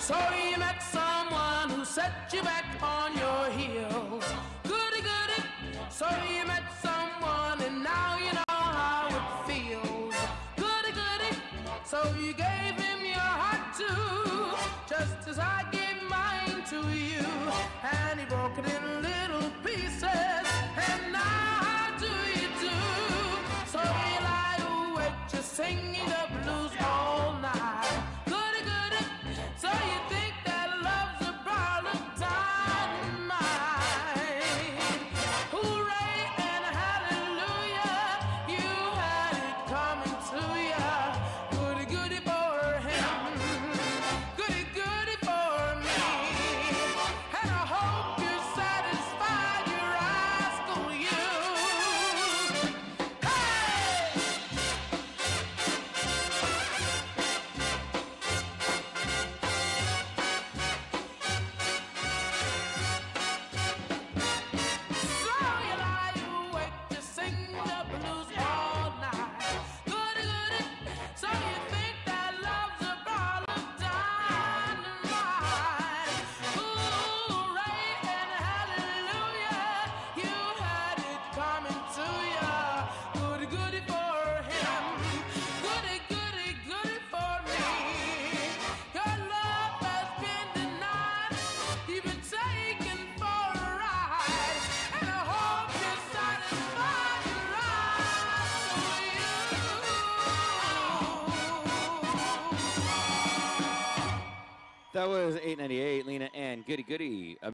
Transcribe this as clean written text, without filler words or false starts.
So you met someone who set you back on your heels. Goody, goody. So you met someone and now you know how it feels. Goody, goody. So you gave him your heart too, just as I gave mine to you. And he broke it in little pieces. And now how do you do? So you lie awake just singing the blues all night. Goody, goody. So you think that love's a ball of dynamite. Hooray and hallelujah, you had it coming to ya. Goody, goody for him, goody, goody for me. And I hope you're satisfied, you rascal, you. Hey! So you lie awake to sing the blues all night. Goody, goody. So you think that love's a ball of dynamite. Hooray and hallelujah, you had it coming to ya. Goody, goody for him. Goody, goody, goody for me. Your love has been denied. You've been taken for a ride. And I hope you're satisfied, you rascal, you. That was 898, Lena and Goody Goody.